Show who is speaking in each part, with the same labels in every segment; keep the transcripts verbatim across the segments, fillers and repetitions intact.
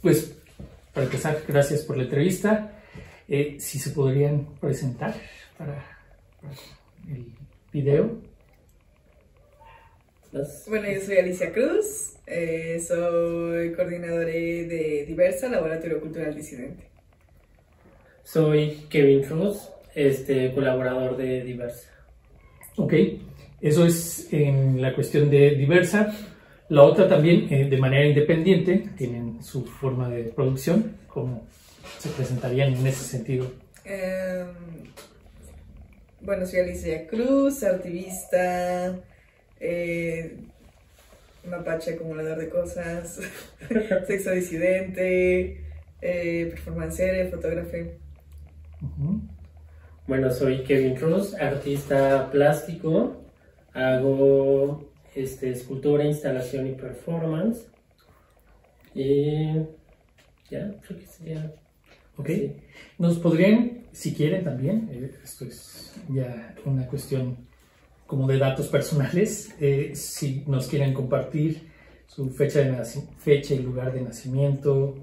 Speaker 1: pues, para empezar, gracias por la entrevista. Eh, si se podrían presentar para, para el video.
Speaker 2: Bueno, yo soy Alicia Cruz, eh, soy coordinadora de Diversa, Laboratorio Cultural Disidente.
Speaker 3: Soy Kevin Cruz, este, colaborador de Diversa.
Speaker 1: Ok, eso es en la cuestión de Diversa. La otra también, eh, de manera independiente, tienen su forma de producción. ¿Cómo se presentarían en ese sentido?
Speaker 2: Eh, bueno, soy Alicia Cruz, activista, eh, mapache acumulador de cosas, sexo disidente, eh, performancera, fotógrafa.
Speaker 1: Uh-huh.
Speaker 3: Bueno, soy Kevin Cruz, artista plástico, hago este, escultura, instalación y performance. Y ya, creo que sería...
Speaker 1: Ok,
Speaker 3: sí.
Speaker 1: Nos podrían, si quieren también, eh, esto es ya una cuestión como de datos personales, eh, si nos quieren compartir su fecha, de naci- fecha y lugar de nacimiento.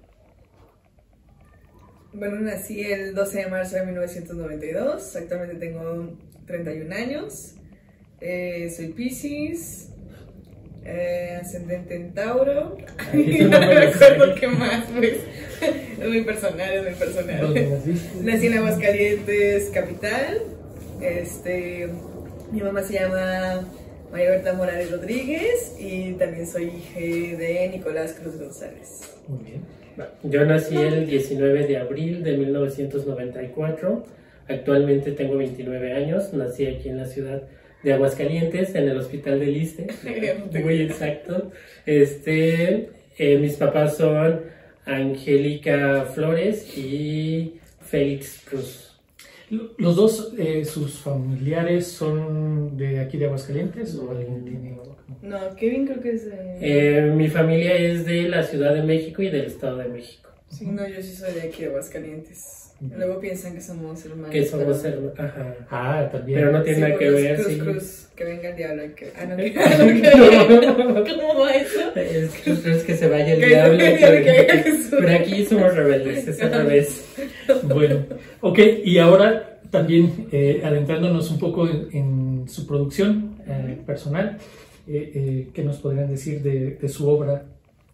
Speaker 2: Bueno, nací el doce de marzo de mil novecientos noventa y dos, actualmente tengo treinta y un años, eh, soy Piscis, eh, ascendente en Tauro, y no me recuerdo qué más, pues, es muy personal, es muy personal.
Speaker 1: ¿Dónde naciste?
Speaker 2: Nací en Aguascalientes, capital, este, mi mamá se llama María Berta Morales Rodríguez y también soy hija de Nicolás Cruz González.
Speaker 1: Muy bien.
Speaker 3: Yo nací el diecinueve de abril de mil novecientos noventa y cuatro, actualmente tengo veintinueve años, nací aquí en la ciudad de Aguascalientes, en el Hospital del Iste, muy exacto. Este, eh, mis papás son Angélica Flores y Félix Cruz.
Speaker 1: ¿Los dos, eh, sus familiares son de aquí de Aguascalientes o alguien tiene...?
Speaker 2: No, Kevin creo que es de...
Speaker 3: Eh, mi familia es de la Ciudad de México y del Estado de México.
Speaker 2: Sí, no, yo sí soy de aquí de Aguascalientes. Luego piensan que somos hermanos.
Speaker 3: Que somos
Speaker 2: pero...
Speaker 3: hermanos. Ajá.
Speaker 1: Ah, también.
Speaker 3: Pero no tiene
Speaker 2: Sí,
Speaker 3: nada que
Speaker 2: Cruz,
Speaker 3: ver,
Speaker 2: Cruz,
Speaker 3: sí.
Speaker 2: Cruz, que venga el diablo. Que... Ah, no, que... ¿Cómo va eso?
Speaker 3: Es que, es que se vaya el
Speaker 2: Que-
Speaker 3: diablo.
Speaker 2: que-
Speaker 3: que-
Speaker 2: que- que- Jesús.
Speaker 3: Pero aquí somos rebeldes, es al revés.
Speaker 1: Bueno, ok, y ahora también eh, adentrándonos un poco en, en su producción eh, personal, eh, eh, ¿qué nos podrían decir de, de su obra?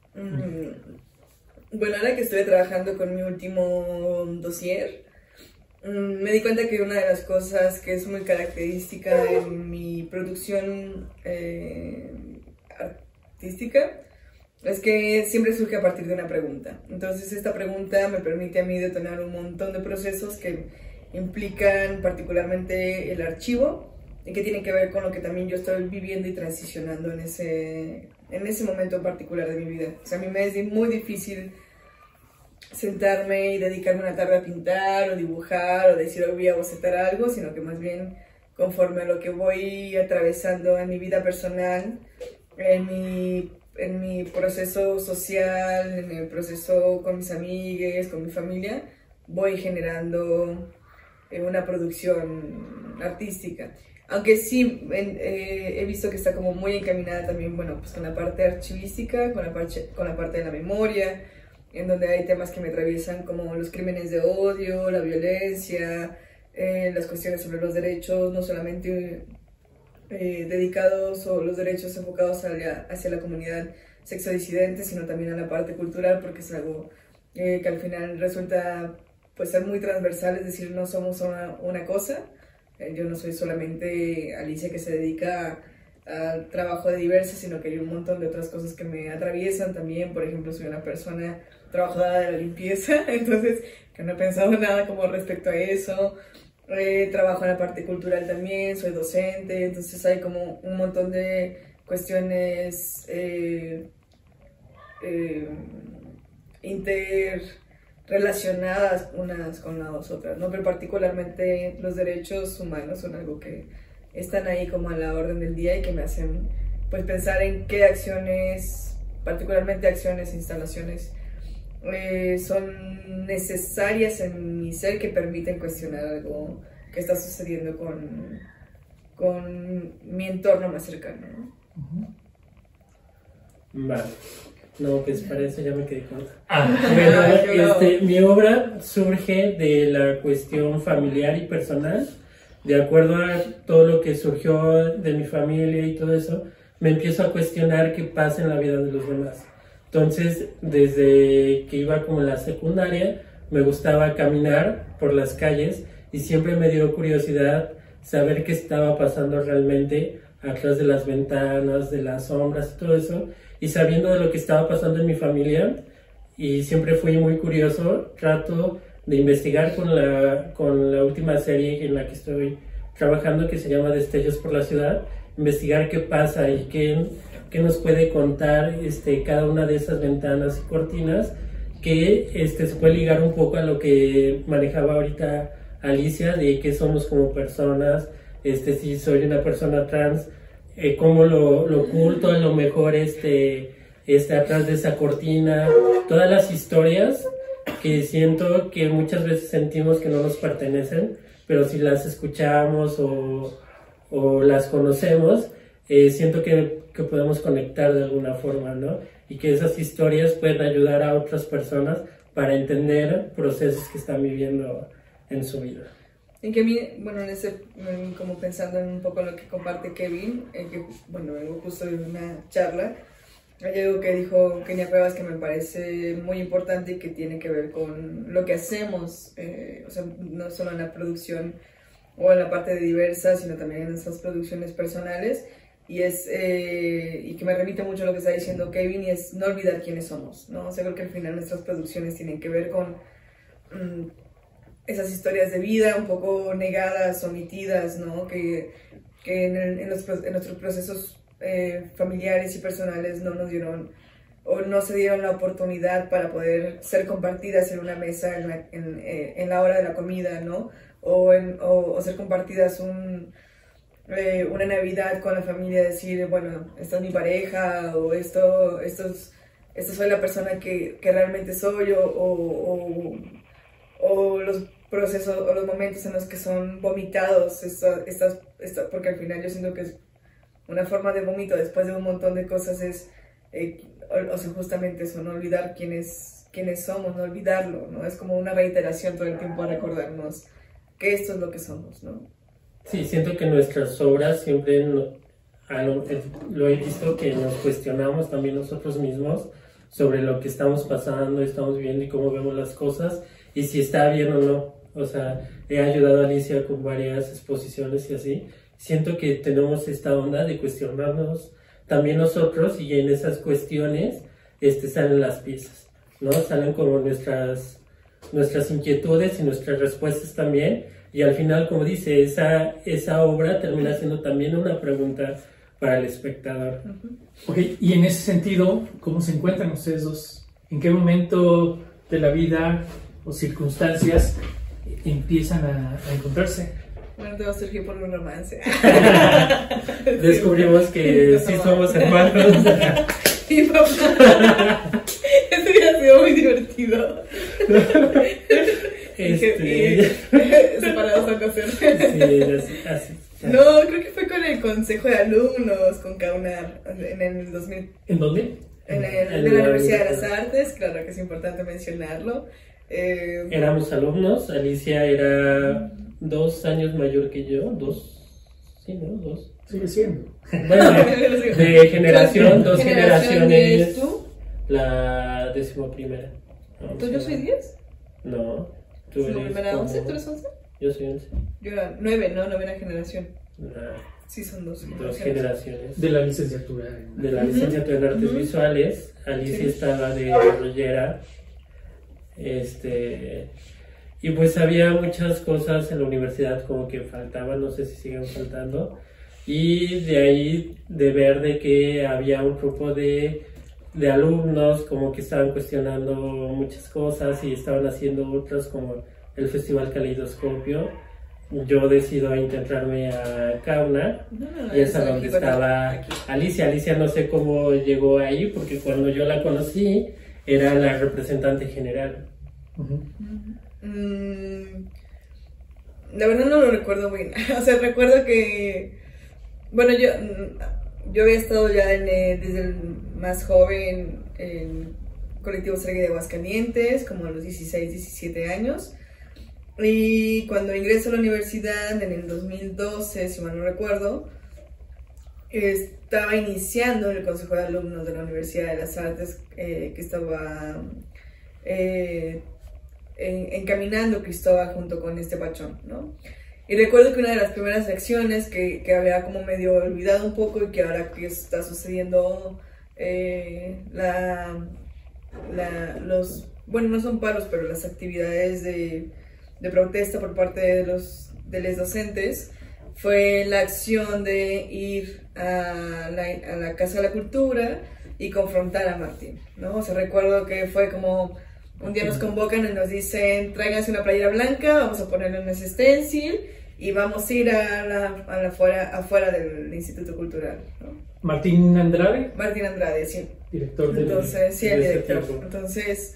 Speaker 2: Mm, Bueno, ahora que estuve trabajando con mi último dossier, mm, me di cuenta que una de las cosas que es muy característica en mi producción eh, artística es que siempre surge a partir de una pregunta. Entonces esta pregunta me permite a mí detonar un montón de procesos que implican particularmente el archivo y que tienen que ver con lo que también yo estoy viviendo y transicionando en ese, en ese momento particular de mi vida. O sea, a mí me es muy difícil sentarme y dedicarme una tarde a pintar o dibujar o decir hoy voy a bocetar algo, sino que más bien conforme a lo que voy atravesando en mi vida personal, en mi, en mi proceso social, en el proceso con mis amigues, con mi familia, voy generando una producción artística. Aunque sí, en, eh, he visto que está como muy encaminada también, bueno, pues con la parte archivística, con la parte, con la parte de la memoria, en donde hay temas que me atraviesan como los crímenes de odio, la violencia, eh, las cuestiones sobre los derechos, no solamente eh, dedicados o los derechos enfocados hacia, hacia la comunidad sexodisidente, sino también a la parte cultural, porque es algo eh, que al final resulta pues ser muy transversal, es decir, no somos una, una cosa. Eh, yo no soy solamente Alicia que se dedica al trabajo de Diversa, sino que hay un montón de otras cosas que me atraviesan también. Por ejemplo, soy una persona trabajadora de la limpieza, entonces que no he pensado nada como respecto a eso. Eh, trabajo en la parte cultural también, soy docente, entonces hay como un montón de cuestiones eh, eh, interrelacionadas unas con las otras, ¿no? Pero particularmente los derechos humanos son algo que están ahí como a la orden del día y que me hacen pues pensar en qué acciones, particularmente acciones e instalaciones, eh, son necesarias en mi ser que permiten cuestionar algo que está sucediendo con, con mi entorno más cercano, ¿no?
Speaker 3: Vale. No, pues para eso ya me quedé corta.
Speaker 1: Ah,
Speaker 3: Bueno,
Speaker 2: Claro.
Speaker 3: este, mi obra surge de la cuestión familiar y personal. De acuerdo a todo lo que surgió de mi familia y todo eso, me empiezo a cuestionar qué pasa en la vida de los demás. Entonces, desde que iba como en la secundaria, me gustaba caminar por las calles y siempre me dio curiosidad saber qué estaba pasando realmente atrás de las ventanas, de las sombras y todo eso. Y sabiendo de lo que estaba pasando en mi familia, y siempre fui muy curioso, trato de investigar con la, con la última serie en la que estoy trabajando, que se llama Destellos por la Ciudad, investigar qué pasa y qué, qué nos puede contar este, cada una de esas ventanas y cortinas, que este, se puede ligar un poco a lo que manejaba ahorita Alicia, de qué somos como personas, este, si soy una persona trans, eh, cómo lo, lo oculto, a lo mejor este, este, atrás de esa cortina, todas las historias que siento que muchas veces sentimos que no nos pertenecen, pero si las escuchamos o, o las conocemos, eh, siento que, que podemos conectar de alguna forma, ¿no? Y que esas historias pueden ayudar a otras personas para entender procesos que están viviendo en su vida.
Speaker 2: En que a mí, bueno, en ese, en- como pensando en un poco lo que comparte Kevin, en que, bueno, vengo justo de una charla, hay algo que dijo Kenia Cuevas que me parece muy importante y que tiene que ver con lo que hacemos, eh, o sea, no solo en la producción o en la parte de diversa, sino también en nuestras producciones personales, y es, eh, y que me remite mucho a lo que está diciendo Kevin, y es no olvidar quiénes somos, ¿no? O sea, creo que al final nuestras producciones tienen que ver con mm, esas historias de vida un poco negadas, omitidas, ¿no? Que, que en, el- en los, pro- en nuestros procesos eh, familiares y personales no nos dieron o no se dieron la oportunidad para poder ser compartidas en una mesa en la, en, eh, en la hora de la comida, ¿no? O, en, o, o ser compartidas un, eh, una Navidad con la familia, decir, bueno, esta es mi pareja, o esto, esto, es, esto soy la persona que, que realmente soy, o, o, o, o los procesos o los momentos en los que son vomitados, esto, estas, esto, porque al final yo siento que es una forma de vómito después de un montón de cosas, es, eh, o, o sea, justamente eso, no olvidar quiénes, quiénes somos, no olvidarlo, ¿no? Es como una reiteración todo el tiempo a recordarnos que esto es lo que somos, ¿no?
Speaker 3: Sí, siento que nuestras obras siempre no- a lo, eh, lo he visto que nos cuestionamos también nosotros mismos sobre lo que estamos pasando, estamos viendo y cómo vemos las cosas y si está bien o no. O sea, he ayudado a Alicia con varias exposiciones y así. Siento que tenemos esta onda de cuestionarnos también nosotros y en esas cuestiones este, salen las piezas, ¿no? Salen como nuestras, nuestras inquietudes y nuestras respuestas también. Y al final, como dice, esa, esa obra termina siendo también una pregunta para el espectador.
Speaker 1: Ok, y en ese sentido, ¿cómo se encuentran ustedes dos? ¿En qué momento de la vida o circunstancias empiezan a, a encontrarse?
Speaker 2: Bueno, te va a surgir por un romance.
Speaker 3: Descubrimos que sí somos hermanos.
Speaker 2: Y papá. Eso hubiera sido muy divertido.
Speaker 3: Este...
Speaker 2: Y- separados a coser.
Speaker 3: Sí, así, así.
Speaker 2: No, creo que fue con el consejo de alumnos, con Caunar, en el dos mil,
Speaker 1: ¿En dónde?
Speaker 2: en, el,
Speaker 3: En
Speaker 2: de la
Speaker 3: la
Speaker 2: Universidad de las
Speaker 3: universidad.
Speaker 2: Artes, claro que es importante mencionarlo. Eh,
Speaker 3: Éramos alumnos, Alicia era dos años mayor que yo, dos, sí, ¿no? Dos.
Speaker 1: Sigue siendo.
Speaker 3: Bueno, de generación, dos
Speaker 2: ¿Qué
Speaker 3: generaciones,
Speaker 2: eres tú?
Speaker 3: la decimoprimera.
Speaker 2: ¿Tú yo soy diez?
Speaker 3: No, tú
Speaker 2: ¿Tu
Speaker 3: eres
Speaker 2: primera
Speaker 3: como-
Speaker 2: once? ¿Tú eres once?
Speaker 3: Yo soy once.
Speaker 2: Yo era nueve, ¿no? Novena generación.
Speaker 3: La-
Speaker 2: Sí, son dos
Speaker 3: dos
Speaker 2: generaciones.
Speaker 3: generaciones.
Speaker 1: De la licenciatura. en-
Speaker 3: De la licenciatura en artes
Speaker 2: Ujú.
Speaker 3: visuales, Alicia
Speaker 2: Sí.
Speaker 3: estaba de rollera, este, y pues había muchas cosas en la universidad como que faltaban, no sé si siguen faltando, y de ahí de ver de que había un grupo de, de alumnos como que estaban cuestionando muchas cosas y estaban haciendo otras como el Festival Caleidoscopio. Yo decido intentarme a Kauna.
Speaker 2: No, no,
Speaker 3: Y es a
Speaker 2: eso
Speaker 3: donde
Speaker 2: aquí, bueno,
Speaker 3: estaba
Speaker 2: aquí.
Speaker 3: Alicia. Alicia no sé cómo llegó ahí, porque cuando yo la conocí era la representante general.
Speaker 1: Ujú.
Speaker 2: Mm, la verdad no lo recuerdo bien. O sea, recuerdo que. Bueno, yo. mm, yo había estado ya en, eh, desde el más joven en colectivo Sergue de Aguascalientes, como a los dieciséis, diecisiete años. Y cuando ingreso a la universidad en el dos mil doce, si mal no recuerdo, estaba iniciando en el Consejo de Alumnos de la Universidad de las Artes, eh, que estaba eh, en, encaminando Cristóbal junto con este Pachón, ¿no? Y recuerdo que una de las primeras lecciones que, que había como medio olvidado un poco y que ahora que está sucediendo eh, la, la, los, bueno, no son paros, pero las actividades de, de protesta por parte de los, de los docentes, fue la acción de ir a la, a la Casa de la Cultura y confrontar a Martín, ¿no? O sea, recuerdo que fue como, un día nos convocan y nos dicen, tráiganse una playera blanca, vamos a ponerle un stencil y vamos a ir a la, a la afuera, afuera del Instituto Cultural, ¿no?
Speaker 1: Martín Andrade.
Speaker 2: Martín Andrade, sí.
Speaker 1: Director del...
Speaker 2: Entonces, sí, el director. Entonces,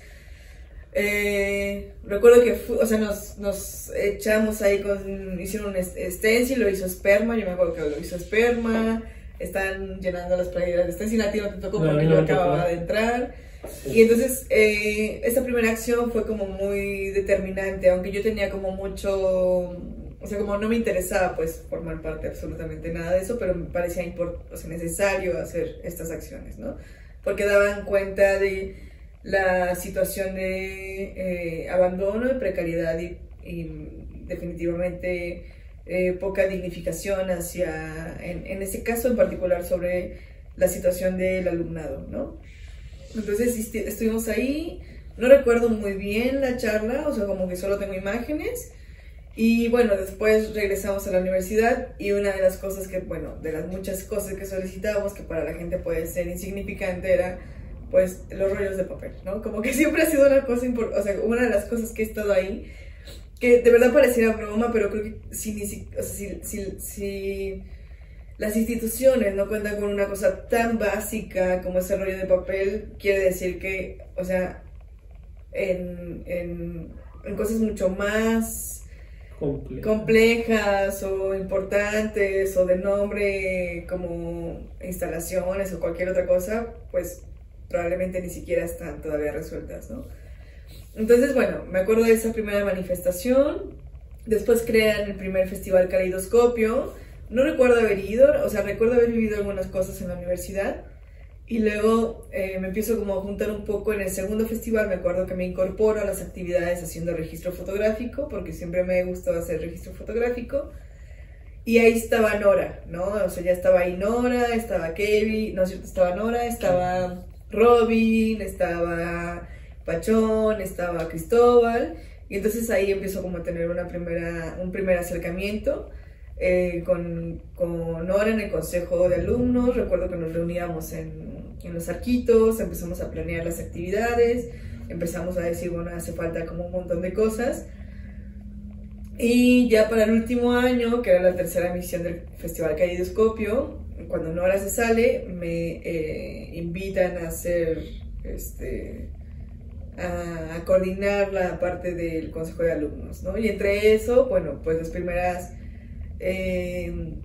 Speaker 2: eh, recuerdo que, fu- o sea, nos, nos echamos ahí con, hicieron un stencil, lo hizo Esperma, yo me acuerdo que lo hizo Esperma, están llenando las playeras de stencil, a ti no te tocó porque
Speaker 3: no,
Speaker 2: yo
Speaker 3: no
Speaker 2: acababa
Speaker 3: tocó.
Speaker 2: de entrar.
Speaker 3: Sí.
Speaker 2: Y entonces, eh, esta primera acción fue como muy determinante, aunque yo tenía como mucho, o sea, como no me interesaba pues formar parte de absolutamente nada de eso, pero me parecía import- o sea, necesario hacer estas acciones, ¿no? Porque daban cuenta de la situación de eh, abandono, de precariedad y, y definitivamente eh, poca dignificación hacia, en, en ese caso en particular, sobre la situación del alumnado, ¿no? Entonces esti- estuvimos ahí, no recuerdo muy bien la charla, o sea, como que solo tengo imágenes. Y bueno, después regresamos a la universidad y una de las cosas que, bueno, de las muchas cosas que solicitábamos, que para la gente puede ser insignificante, era pues los rollos de papel, ¿no? Como que siempre ha sido una cosa importante, o sea, una de las cosas que he estado ahí, que de verdad pareciera broma, pero creo que si, ni si, o sea, si, si, si las instituciones no cuentan con una cosa tan básica como ese rollo de papel, quiere decir que, o sea, en, en, en cosas mucho más
Speaker 3: Complejo.
Speaker 2: complejas o importantes o de nombre como instalaciones o cualquier otra cosa, pues probablemente ni siquiera están todavía resueltas, ¿no? Entonces, bueno, me acuerdo de esa primera manifestación. Después crean el primer festival Caleidoscopio. No recuerdo haber ido, o sea, recuerdo haber vivido algunas cosas en la universidad. Y luego eh, me empiezo como a juntar un poco en el segundo festival. Me acuerdo que me incorporo a las actividades haciendo registro fotográfico, porque siempre me gustó hacer registro fotográfico. Y ahí estaba Nora, ¿no? O sea, ya estaba ahí Nora, estaba Kevin, no es cierto, estaba Nora, estaba Robin, estaba Pachón, estaba Cristóbal. Y entonces ahí empiezo como a tener una primera, un primer acercamiento. Eh, con, con Nora en el consejo de alumnos. Recuerdo que nos reuníamos en, en los arquitos, empezamos a planear las actividades, empezamos a decir, bueno, hace falta como un montón de cosas. Y ya para el último año, que era la tercera emisión del Festival Caleidoscopio, cuando Nora se sale, me eh, invitan a hacer, este, a, a coordinar la parte del consejo de alumnos, ¿no? Y entre eso, bueno, pues las primeras... Eh,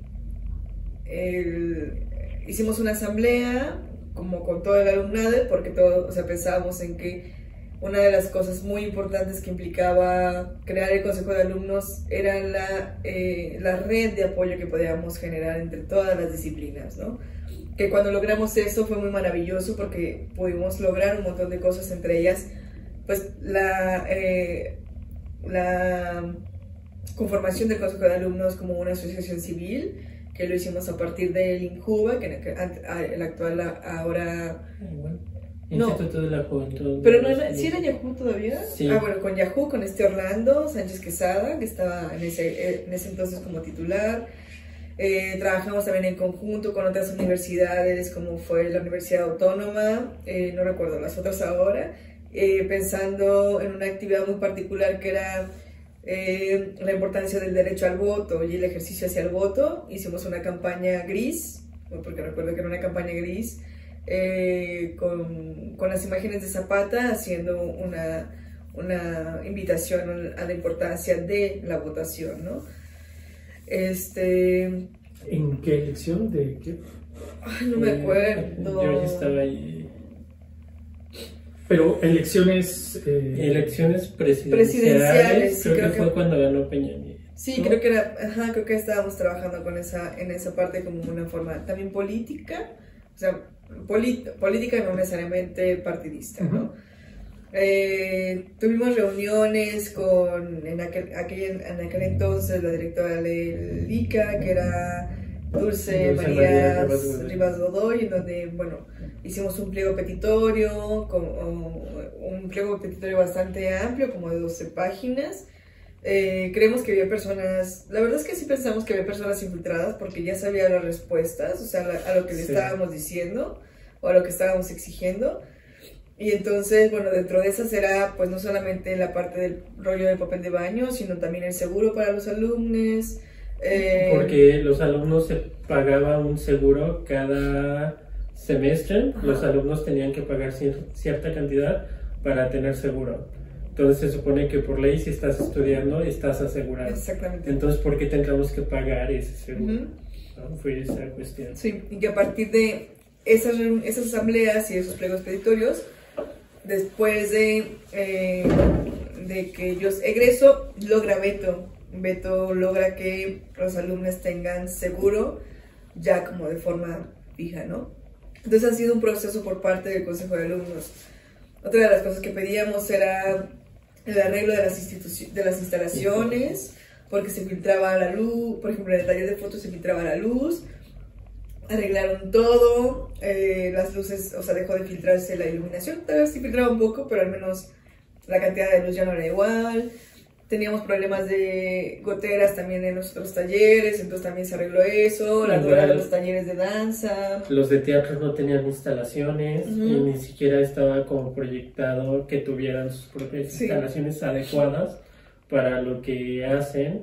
Speaker 2: el, hicimos una asamblea como con todo el alumnado, porque todo, o sea, pensábamos en que una de las cosas muy importantes que implicaba crear el consejo de alumnos era la, eh, la red de apoyo que podíamos generar entre todas las disciplinas, ¿no? Que cuando logramos eso fue muy maravilloso porque pudimos lograr un montón de cosas, entre ellas pues la, eh, la conformación del Consejo de Alumnos como una asociación civil, que lo hicimos a partir del INJUVA, que el actual ahora...
Speaker 3: Bueno,
Speaker 2: no,
Speaker 3: Instituto de la Juventud.
Speaker 2: pero no era, ¿sí era Yahoo todavía?
Speaker 3: Sí.
Speaker 2: Ah, bueno, con Yahoo, con este Orlando Sánchez Quesada, que estaba en ese, en ese entonces como titular. Eh, trabajamos también en conjunto con otras universidades, como fue la Universidad Autónoma, eh, no recuerdo las otras ahora, eh, pensando en una actividad muy particular que era eh, la importancia del derecho al voto y el ejercicio hacia el voto. Hicimos una campaña gris, porque recuerdo que era una campaña gris, eh, con, con las imágenes de Zapata, haciendo una, una invitación a la importancia de la votación, ¿no? Este,
Speaker 1: ¿En qué elección? ¿De qué?
Speaker 2: Ay, no me acuerdo.
Speaker 3: Yo ya estaba ahí.
Speaker 1: Pero elecciones... Eh...
Speaker 3: Elecciones presidenciales,
Speaker 2: presidenciales
Speaker 3: creo,
Speaker 2: creo
Speaker 3: que fue
Speaker 2: que...
Speaker 3: cuando ganó Peña Nieto.
Speaker 2: Sí, creo que era, ajá, creo que estábamos trabajando con esa, en esa parte como una forma también política, o sea, polit, política no necesariamente partidista, ¿no? Uh-huh. Eh, tuvimos reuniones con, en aquel, aquel, en aquel entonces, la directora del I C A, que era Dulce, Dulce María, María Rivas Godoy, en donde, bueno, hicimos un pliego petitorio, como, un pliego petitorio bastante amplio, como de doce páginas. Eh, creemos que había personas, la verdad es que sí pensamos que había personas infiltradas porque ya sabía las respuestas, o sea, la, a lo que le sí. estábamos diciendo o a lo que estábamos exigiendo. Y entonces, bueno, dentro de esas era pues no solamente la parte del rollo del papel de baño, sino también el seguro para los alumnos.
Speaker 3: Eh... Porque los alumnos se pagaba un seguro cada semestre, ajá. Los alumnos tenían que pagar cierta cantidad para tener seguro. Entonces se supone que por ley si estás estudiando estás asegurado.
Speaker 2: Exactamente.
Speaker 3: Entonces, ¿por qué tendríamos que pagar ese seguro? Uh-huh. ¿No? Fue esa cuestión.
Speaker 2: Sí, y que a partir de esas, esas asambleas y esos pliegos petitorios, después de, eh, de que yo egreso, logra Beto. Beto logra que los alumnos tengan seguro ya como de forma fija, ¿no? Entonces ha sido un proceso por parte del Consejo de Alumnos. Otra de las cosas que pedíamos era el arreglo de las, de las instalaciones, porque se filtraba la luz, por ejemplo en el taller de fotos se filtraba la luz, arreglaron todo, eh, las luces, o sea, dejó de filtrarse la iluminación, tal vez sí filtraba un poco, pero al menos la cantidad de luz ya no era igual. Teníamos problemas de goteras también en los otros talleres, entonces también se arregló eso, la dura de los talleres de danza.
Speaker 3: Los de teatro no tenían instalaciones, uh-huh. Y ni siquiera estaba como proyectado que tuvieran sus propias sí. instalaciones adecuadas para lo que hacen.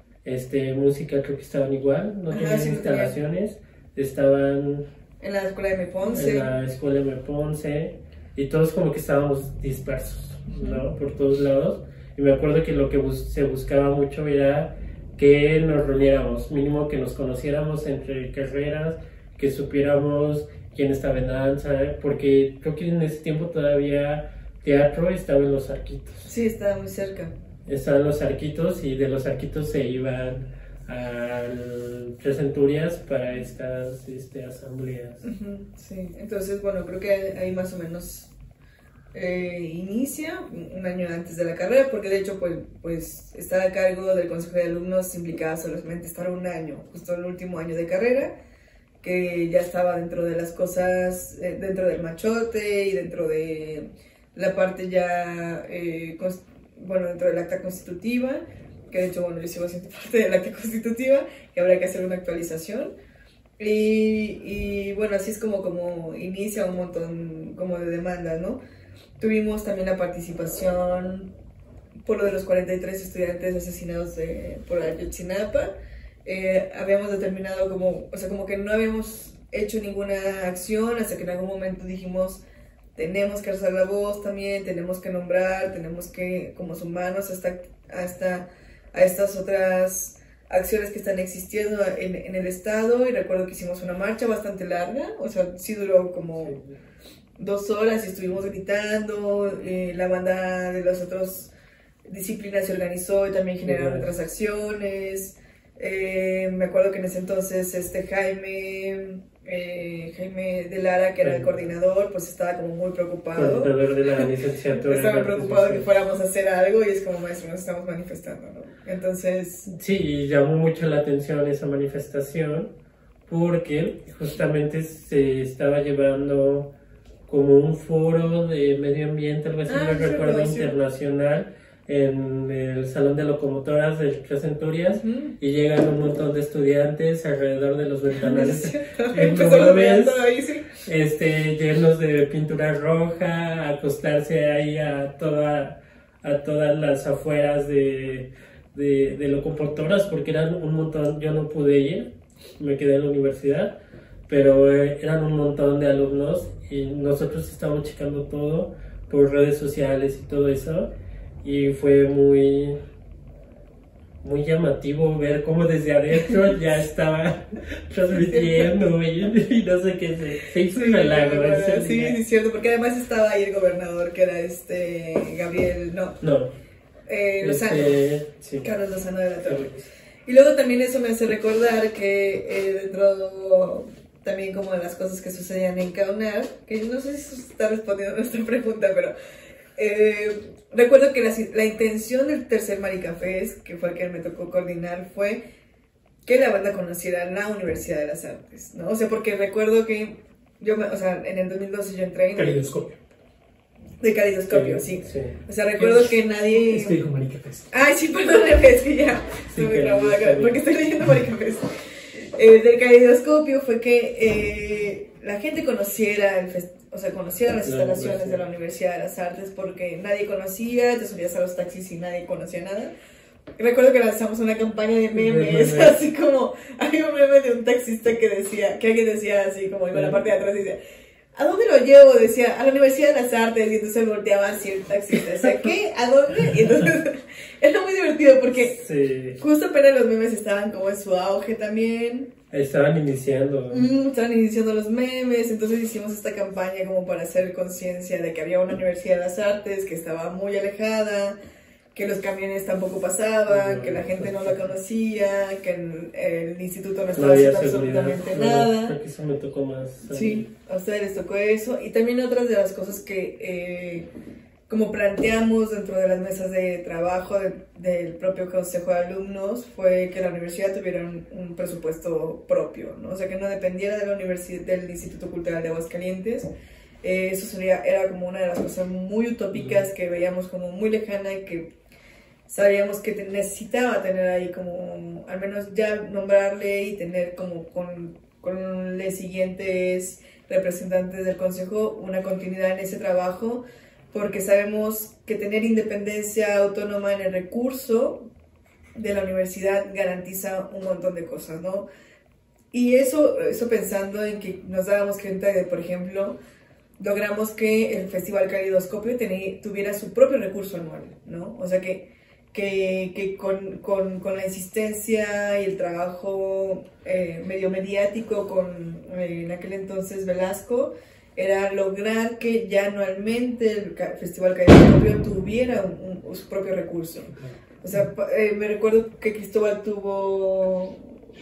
Speaker 3: Este, música creo que estaban igual, no Ajá, tenían sí, instalaciones, tenía. Estaban...
Speaker 2: En la escuela de M. Ponce.
Speaker 3: En la escuela de M. Ponce, y todos como que estábamos dispersos, uh-huh. ¿no? Por todos lados. Y me acuerdo que lo que bus se buscaba mucho era que nos reuniéramos, mínimo que nos conociéramos entre carreras, que supiéramos quién estaba en danza, porque creo que en ese tiempo todavía teatro estaba en Los Arquitos.
Speaker 2: Sí, estaba muy cerca.
Speaker 3: Estaban Los Arquitos y de Los Arquitos se iban a Tres Centurias para estas este, asambleas.
Speaker 2: Uh-huh, sí, entonces bueno, creo que ahí más o menos... Eh, inicia un año antes de la carrera, porque de hecho pues, pues estar a cargo del Consejo de Alumnos implicaba solamente estar un año, justo el último año de carrera, que ya estaba dentro de las cosas, eh, dentro del machote y dentro de la parte ya, eh, bueno, dentro del acta constitutiva, que de hecho, bueno, yo sigo siendo parte del acta constitutiva, que habrá que hacer una actualización. Y, y bueno, así es como, como inicia un montón como de demandas, ¿no? Tuvimos también la participación por lo de los cuarenta y tres estudiantes asesinados de, por Ayotzinapa. Eh, habíamos determinado como, o sea, como que no habíamos hecho ninguna acción hasta que en algún momento dijimos, tenemos que alzar la voz también, tenemos que nombrar, tenemos que, como humanos, hasta, hasta a estas otras acciones que están existiendo en, en el Estado. Y recuerdo que hicimos una marcha bastante larga, o sea, sí duró como... dos horas y estuvimos gritando, eh, la banda de las otras disciplinas se organizó y también generaron uh-huh. otras acciones. Eh, me acuerdo que en ese entonces este Jaime, eh, Jaime de Lara, que era el coordinador, pues estaba como muy preocupado.
Speaker 3: Coordinador de la licenciatura.
Speaker 2: Estaba preocupado que fuéramos a hacer algo y es como, maestro, nos estamos manifestando, ¿no? Entonces...
Speaker 3: Sí, y llamó mucho la atención esa manifestación porque justamente se estaba llevando como un foro de medio ambiente, algo así, ah, no recuerdo, internacional, en el Salón de Locomotoras de Tres Centurias, uh-huh. Y llegan un montón de estudiantes alrededor de los ventanales enormes, este, llenos de pintura roja, a acostarse ahí a, toda, a todas las afueras de, de, de locomotoras, porque eran un montón. Yo no pude ir, me quedé en la universidad, pero eh, eran un montón de alumnos y nosotros estábamos checando todo por redes sociales y todo eso, y fue muy muy llamativo ver cómo desde adentro ya estaba transmitiendo y, y no sé qué se, se hizo un milagro.
Speaker 2: Sí, sí, es cierto, porque además estaba ahí el gobernador que era este Gabriel, no,
Speaker 3: no
Speaker 2: eh, Lozano,
Speaker 3: este, sí.
Speaker 2: Carlos Lozano de la Torre. Y luego también eso me hace recordar que eh, dentro también como de las cosas que sucedían en Caunar, que no sé si está respondiendo a nuestra pregunta, pero eh, recuerdo que la, la intención del tercer Maricafés, que fue el que me tocó coordinar, fue que la banda conociera la Universidad de las Artes, ¿no? O sea, porque recuerdo que yo, me, o sea, en el dos mil doce yo entré en...
Speaker 1: Calidoscopio.
Speaker 2: De Calidoscopio, sí.
Speaker 3: sí.
Speaker 2: O sea, recuerdo es, que nadie...
Speaker 1: Es que dijo Maricafés.
Speaker 2: Ay, sí, perdón, es que ya
Speaker 3: sí,
Speaker 2: me trabó acá, porque estoy leyendo Maricafés. Eh, del Calidoscopio fue que eh, la gente conociera el fest o sea, conociera las instalaciones de la Universidad de las Artes, porque nadie conocía, te subías a los taxis y nadie conocía nada. Y recuerdo que lanzamos una campaña de memes, de así como, hay un meme de un taxista que decía, que alguien decía así, como iba a la parte de atrás y decía, ¿a dónde lo llevo? Decía, a la Universidad de las Artes, y entonces volteaba así el taxista, decía, ¿qué? ¿A dónde? Y entonces, era muy divertido porque
Speaker 3: sí.
Speaker 2: justo apenas los memes estaban como en su auge también.
Speaker 3: Estaban iniciando.
Speaker 2: Mm, estaban iniciando los memes, entonces hicimos esta campaña como para hacer conciencia de que había una Universidad de las Artes que estaba muy alejada, que los camiones tampoco pasaban, no, que la gente no la conocía, que el, el instituto no estaba no haciendo absolutamente no, nada.
Speaker 3: Creo que eso me tocó más.
Speaker 2: Sí, a ustedes les tocó eso. Y también otras de las cosas que eh, como planteamos dentro de las mesas de trabajo de, del propio Consejo de Alumnos fue que la universidad tuviera un, un presupuesto propio, ¿no? O sea, que no dependiera de la universidad, del Instituto Cultural de Aguascalientes. Eh, eso sería, era como una de las cosas muy utópicas que veíamos como muy lejana y que sabíamos que necesitaba tener ahí como, al menos ya nombrarle y tener como con, con los siguientes representantes del Consejo una continuidad en ese trabajo, porque sabemos que tener independencia autónoma en el recurso de la universidad garantiza un montón de cosas, ¿no? Y eso, eso pensando en que nos dábamos cuenta de, por ejemplo, logramos que el Festival Calidoscopio tenía, tuviera su propio recurso anual, ¿no? O sea que que, que con, con, con la insistencia y el trabajo eh, medio mediático con eh, en aquel entonces Velasco, era lograr que ya anualmente el Festival Calidoscopio tuviera un, un, su propio recurso. O sea, eh, me recuerdo que Cristóbal tuvo...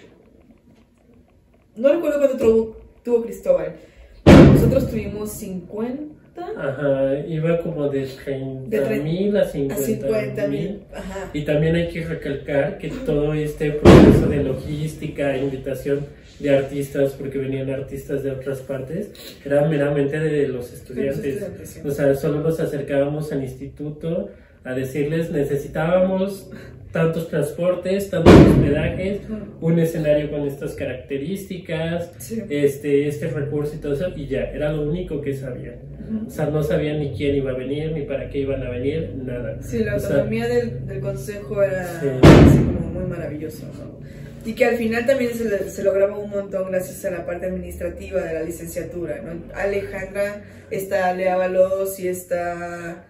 Speaker 2: No recuerdo cuánto tuvo, tuvo Cristóbal. Nosotros tuvimos cincuenta.
Speaker 3: Ajá, iba como de treinta mil a cincuenta mil. Y también hay que recalcar que todo este proceso de logística, invitación de artistas, porque venían artistas de otras partes, era meramente de los estudiantes. estudiantes sí. O sea, solo nos acercábamos al instituto a decirles necesitábamos tantos transportes, tantos hospedajes, un escenario con estas características, sí. este, este recurso y todo eso, y ya, era lo único que sabían. Uh-huh. O sea, no sabían ni quién iba a venir, ni para qué iban a venir, nada.
Speaker 2: Sí, la autonomía o sea, del, del consejo era sí. así como muy maravilloso, ¿no? Y que al final también se, se lograba un montón gracias a la parte administrativa de la licenciatura, ¿no? Alejandra, está Ale Ábalos y está...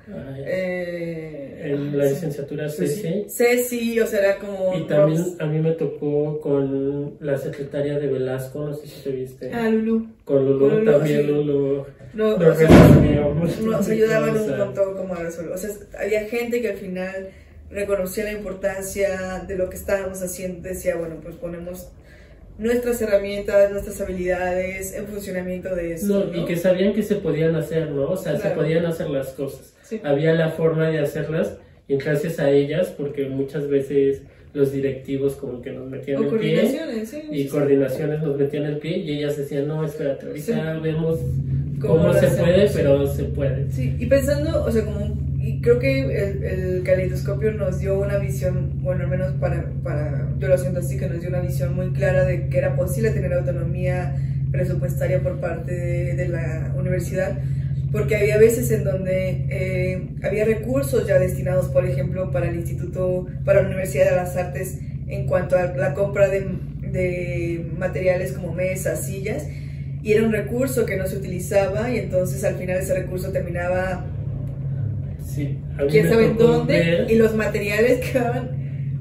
Speaker 2: Eh,
Speaker 3: en la licenciatura Ceci.
Speaker 2: Ceci, o sea, era como...
Speaker 3: Y también a mí me tocó con la secretaria de Velasco, no sé si te viste.
Speaker 2: Ah, Lulu.
Speaker 3: Con Lulu, con Lulu también sí. Lulu.
Speaker 2: No,
Speaker 3: nos,
Speaker 2: o sea, nos ayudaban un montón como a resolver. O sea, había gente que al final reconocía la importancia de lo que estábamos haciendo, decía, bueno, pues ponemos nuestras herramientas, nuestras habilidades en funcionamiento de eso.
Speaker 3: No,
Speaker 2: ¿no?
Speaker 3: Y que sabían que se podían hacer, ¿no? O sea, claro. se podían hacer las cosas.
Speaker 2: Sí.
Speaker 3: Había la forma de hacerlas y gracias a ellas, porque muchas veces los directivos como que nos metían
Speaker 2: o
Speaker 3: el pie
Speaker 2: sí,
Speaker 3: y sí, coordinaciones sí. nos metían el pie y ellas decían, no, espérate, ahorita sí. vemos cómo,
Speaker 2: ¿Cómo
Speaker 3: se
Speaker 2: hacemos?
Speaker 3: puede, pero se puede.
Speaker 2: Sí, y pensando, o sea, como... Y creo que el, el Calidoscopio nos dio una visión, bueno, al menos para, para, yo lo siento así, que nos dio una visión muy clara de que era posible tener autonomía presupuestaria por parte de, de la universidad, porque había veces en donde eh, había recursos ya destinados, por ejemplo, para el Instituto, para la Universidad de las Artes, en cuanto a la compra de, de materiales como mesas, sillas, y era un recurso que no se utilizaba, y entonces al final ese recurso terminaba...
Speaker 3: Sí,
Speaker 2: quién sabe dónde, ver. Y los materiales quedaban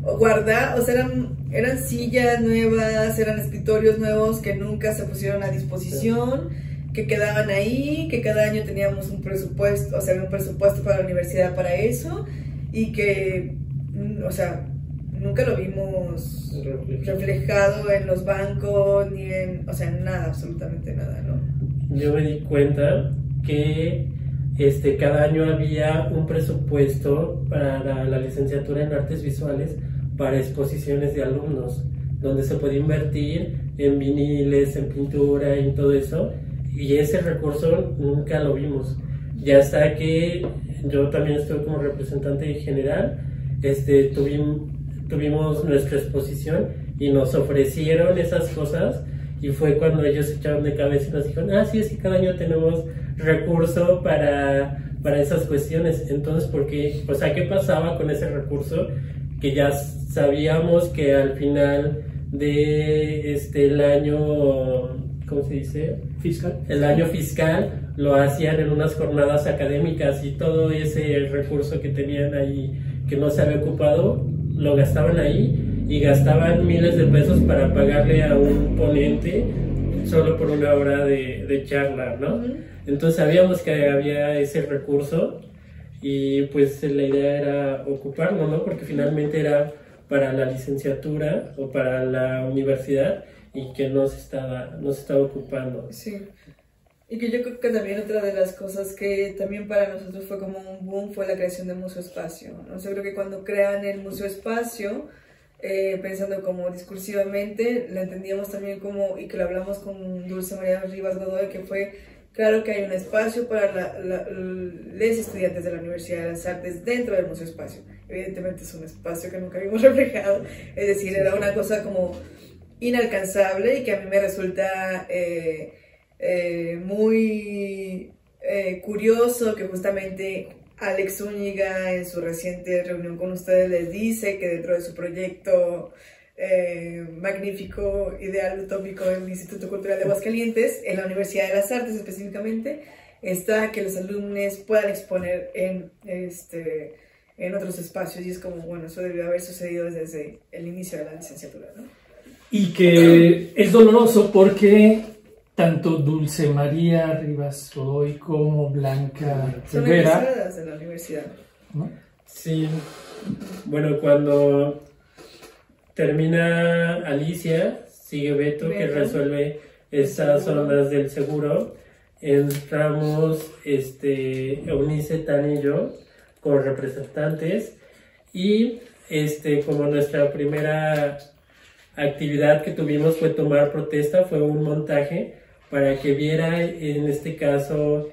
Speaker 2: guardar, o sea, eran, eran sillas nuevas, eran escritorios nuevos que nunca se pusieron a disposición, que quedaban ahí, que cada año teníamos un presupuesto, o sea, un presupuesto para la universidad para eso, y que, o sea, nunca lo vimos reflejado en los bancos, ni en, o sea, en nada, absolutamente nada, ¿no?
Speaker 3: Yo me di cuenta que este, cada año había un presupuesto para la, la licenciatura en artes visuales para exposiciones de alumnos, donde se podía invertir en viniles, en pintura, en todo eso, y ese recurso nunca lo vimos. Ya hasta que yo también estuve como representante general, este, tuvimos, tuvimos nuestra exposición y nos ofrecieron esas cosas, y fue cuando ellos se echaron de cabeza y nos dijeron, ah, sí, es que cada año tenemos recurso para, para esas cuestiones. Entonces, ¿por qué? O sea, ¿qué pasaba con ese recurso? Que ya sabíamos que al final de este el año, ¿cómo se dice?
Speaker 1: Fiscal.
Speaker 3: El año fiscal lo hacían en unas jornadas académicas, y todo ese recurso que tenían ahí que no se había ocupado lo gastaban ahí, y gastaban miles de pesos para pagarle a un ponente solo por una hora de, de charla, ¿no? Uh-huh. Entonces sabíamos que había ese recurso, y pues la idea era ocuparlo, ¿no? Porque finalmente era para la licenciatura o para la universidad, y que no se estaba, no se estaba ocupando.
Speaker 2: Sí. Y que yo creo que también otra de las cosas que también para nosotros fue como un boom fue la creación del Museo Espacio, ¿no? O sea, creo que cuando crean el Museo Espacio, eh, pensando como discursivamente, la entendíamos también como, y que lo hablamos con Dulce María Rivas Godoy, que fue, claro que hay un espacio para la, la, los estudiantes de la Universidad de las Artes dentro del Museo Espacio. Evidentemente es un espacio que nunca vimos reflejado, es decir, sí, era sí. una cosa como inalcanzable, y que a mí me resulta eh, eh, muy eh, curioso que justamente Alex Zúñiga en su reciente reunión con ustedes les dice que dentro de su proyecto eh, magnífico, ideal, utópico del Instituto Cultural de Aguascalientes, en la Universidad de las Artes específicamente, está que los alumnos puedan exponer en, este, en otros espacios, y es como, bueno, eso debió haber sucedido desde el inicio de la licenciatura, ¿no?
Speaker 1: Y que es doloroso porque tanto Dulce María Rivas Godoy como Blanca
Speaker 2: son
Speaker 1: Rivera
Speaker 2: egresadas de la universidad,
Speaker 1: ¿no?
Speaker 3: Sí, bueno, cuando termina Alicia, sigue Beto, Beto. que resuelve estas zonas del seguro. Entramos este, Eunice, Tani y yo como representantes, y este, como nuestra primera actividad que tuvimos fue tomar protesta, fue un montaje para que viera, en este caso,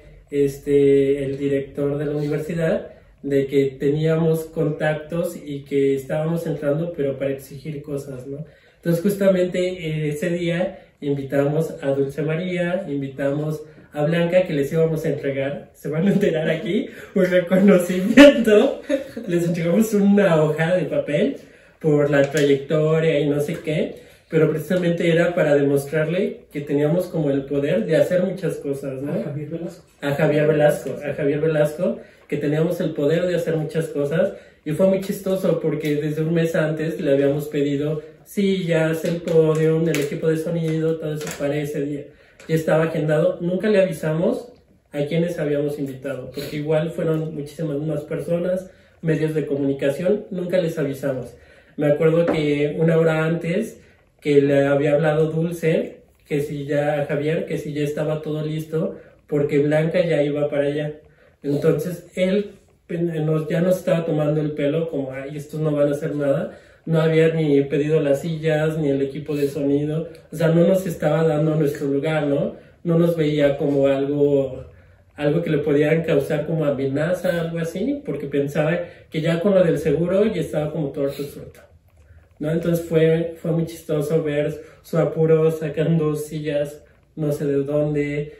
Speaker 3: este, el director de la universidad, de que teníamos contactos y que estábamos entrando, pero para exigir cosas, ¿no? Entonces, justamente ese día invitamos a Dulce María, invitamos a Blanca, que les íbamos a entregar, se van a enterar aquí, un reconocimiento. Les entregamos una hoja de papel por la trayectoria y no sé qué, pero precisamente era para demostrarle que teníamos como el poder de hacer muchas cosas, ¿no?
Speaker 1: A Javier Velasco.
Speaker 3: A Javier Velasco, a Javier Velasco, que teníamos el poder de hacer muchas cosas, y fue muy chistoso porque desde un mes antes le habíamos pedido sillas, el podio, el equipo de sonido, todo eso para ese día. Ya estaba agendado, nunca le avisamos a quienes habíamos invitado, porque igual fueron muchísimas más personas, medios de comunicación, nunca les avisamos. Me acuerdo que una hora antes que le había hablado Dulce, que si ya, Javier, que si ya estaba todo listo, porque Blanca ya iba para allá. Entonces él nos, ya nos estaba tomando el pelo, como, ay, estos no van a hacer nada. No había ni pedido las sillas, ni el equipo de sonido. O sea, no nos estaba dando nuestro lugar, ¿no? No nos veía como algo... algo que le podían causar como amenaza, algo así, porque pensaba que ya con lo del seguro ya estaba como todo resuelto, ¿no? Entonces fue, fue muy chistoso ver su apuro sacando sillas, no sé de dónde,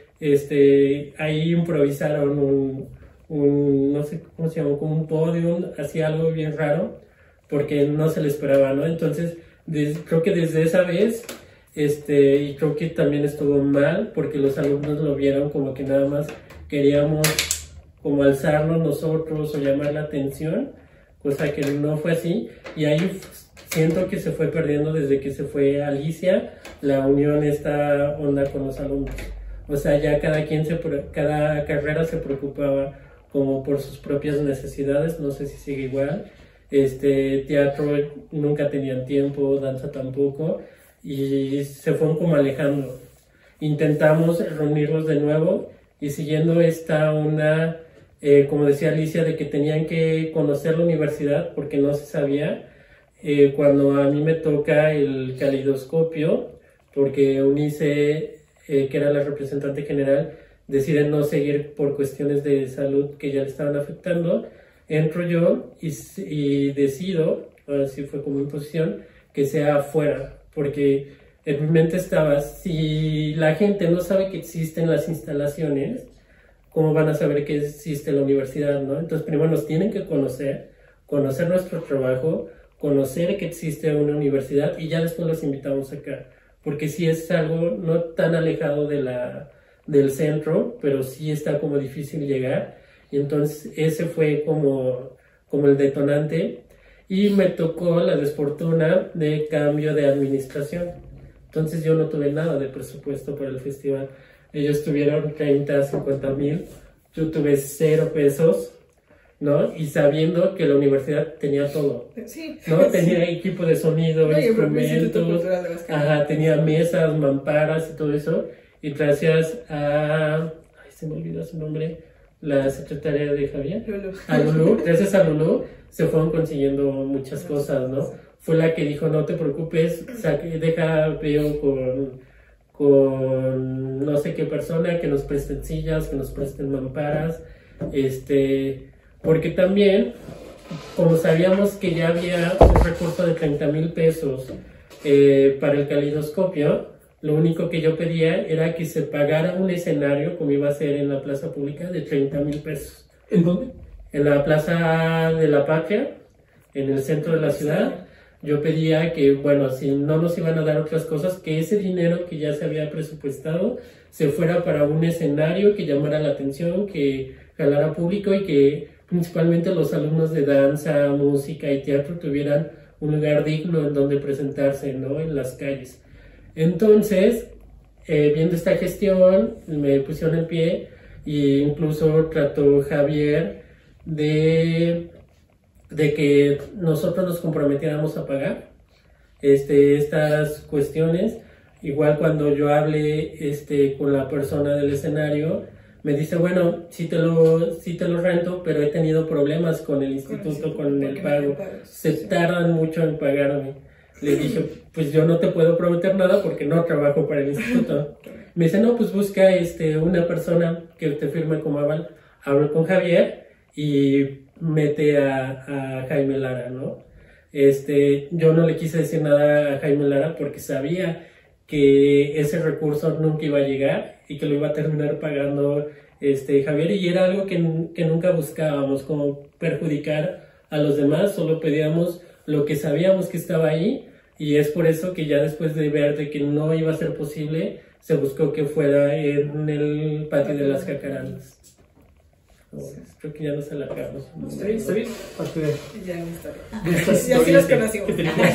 Speaker 3: este, ahí improvisaron un, un, no sé cómo se llama, como un podium, así algo bien raro, porque no se le esperaba, ¿no? Entonces, des, creo que desde esa vez, este, y creo que también estuvo mal, porque los alumnos lo vieron como que nada más queríamos como alzarnos nosotros o llamar la atención, cosa que no fue así, y ahí siento que se fue perdiendo desde que se fue Alicia, la unión, esta onda con los alumnos. O sea, ya cada quien, se, cada carrera se preocupaba como por sus propias necesidades, no sé si sigue igual. Este, teatro nunca tenían tiempo, danza tampoco, y se fueron como alejando. Intentamos reunirlos de nuevo, y siguiendo esta onda, eh, como decía Alicia, de que tenían que conocer la universidad porque no se sabía. Eh, cuando a mí me toca el calidoscopio, porque Eunice, eh, que era la representante general, decide no seguir por cuestiones de salud que ya le estaban afectando, entro yo y, y decido, así fue como imposición, que sea afuera, porque en mi mente estaba, si la gente no sabe que existen las instalaciones, ¿cómo van a saber que existe la universidad, no? Entonces primero nos tienen que conocer, conocer nuestro trabajo, conocer que existe una universidad, y ya después los invitamos acá, porque sí es algo no tan alejado de la, del centro, pero sí está como difícil llegar, y entonces ese fue como, como el detonante, y me tocó la desfortuna de cambio de administración. Entonces yo no tuve nada de presupuesto para el festival. Ellos tuvieron treinta, cincuenta mil, yo tuve cero pesos, ¿no? Y sabiendo que la universidad tenía todo,
Speaker 2: sí,
Speaker 3: ¿no?
Speaker 2: sí.
Speaker 3: Tenía equipo de sonido,
Speaker 2: no,
Speaker 3: instrumentos, ajá, tenía mesas, mamparas y todo eso. Y gracias a, ay, se me olvidó su nombre, la secretaria de Javier,
Speaker 2: Lulu.
Speaker 3: a Lulu, gracias a Lulu se fueron consiguiendo muchas cosas, ¿no? Fue la que dijo, no te preocupes, saque, deja, veo con, con no sé qué persona, que nos presten sillas, que nos presten mamparas, este, porque también, como sabíamos que ya había un recurso de treinta mil pesos eh, para el calidoscopio, lo único que yo pedía era que se pagara un escenario, como iba a ser en la plaza pública, de treinta mil pesos.
Speaker 1: ¿En dónde?
Speaker 3: En la Plaza de la Patria, en el centro de la ciudad. Yo pedía que, bueno, si no nos iban a dar otras cosas, que ese dinero que ya se había presupuestado se fuera para un escenario que llamara la atención, que jalara público y que principalmente los alumnos de danza, música y teatro tuvieran un lugar digno en donde presentarse, ¿no? En las calles. Entonces, eh, viendo esta gestión, me pusieron el pie, e incluso trató Javier de, de que nosotros nos comprometiéramos a pagar este, estas cuestiones. Igual cuando yo hablé este, con la persona del escenario, me dice, bueno, sí te lo, sí te lo rento, pero he tenido problemas con el instituto, con el pago. Se tardan mucho en pagarme. Le dije, pues yo no te puedo prometer nada porque no trabajo para el instituto. Me dice, no, pues busca este, una persona que te firme como aval. Hablo con Javier y mete a, a Jaime Lara, ¿no? Este, yo no le quise decir nada a Jaime Lara porque sabía que ese recurso nunca iba a llegar y que lo iba a terminar pagando este, Javier, y era algo que, que nunca buscábamos, como perjudicar a los demás, solo pedíamos lo que sabíamos que estaba ahí, y es por eso que ya después de ver de que no iba a ser posible, se buscó que fuera en el patio de las Jacarandas. Bueno, creo que ya nos alargamos.
Speaker 1: Está bien, está bien. Parte de,
Speaker 2: Ya me está.
Speaker 1: de estas
Speaker 2: Y así los
Speaker 1: historias que-
Speaker 2: conocimos.
Speaker 1: que tenemos.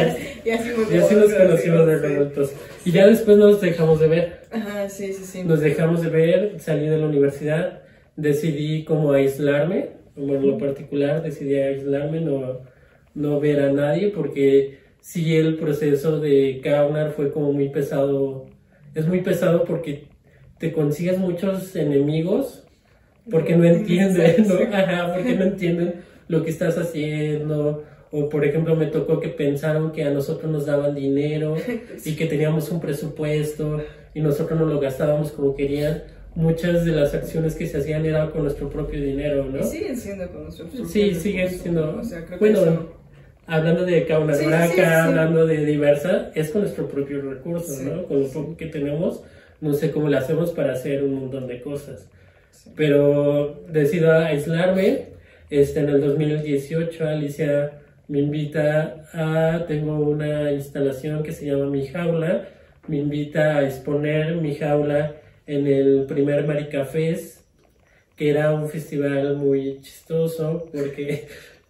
Speaker 2: Y así muy
Speaker 3: Y así nos conocimos de adultos. Y ya después nos dejamos de ver.
Speaker 2: Ajá, sí, sí, sí.
Speaker 3: Nos dejamos de ver, salí de la universidad, decidí como aislarme, como en lo particular decidí aislarme, no, no ver a nadie, porque sí el proceso de Kaunar fue como muy pesado, es muy pesado porque te consigues muchos enemigos, porque no entienden, ¿no? Ajá, porque no entienden lo que estás haciendo. O por ejemplo me tocó que pensaron que a nosotros nos daban dinero y que teníamos un presupuesto y nosotros no lo gastábamos como querían. Muchas de las acciones que se hacían eran con nuestro propio dinero, ¿no?
Speaker 2: Y siguen siendo con nosotros.
Speaker 3: Sí, siguen siendo.
Speaker 2: O sea, creo que
Speaker 3: bueno,
Speaker 2: eso-
Speaker 3: hablando de Kaunar
Speaker 2: Sí,
Speaker 3: Braca,
Speaker 2: sí, sí.
Speaker 3: hablando de Diversa, es con nuestro propio recurso,
Speaker 2: Sí,
Speaker 3: ¿no? Con lo
Speaker 2: sí.
Speaker 3: poco que tenemos, no sé cómo lo hacemos para hacer un montón de cosas.
Speaker 2: Sí.
Speaker 3: Pero decido aislarme. Este, en el dos mil dieciocho Alicia me invita a, tengo una instalación que se llama Mi Jaula, me invita a exponer Mi Jaula en el primer Maricafés, que era un festival muy chistoso porque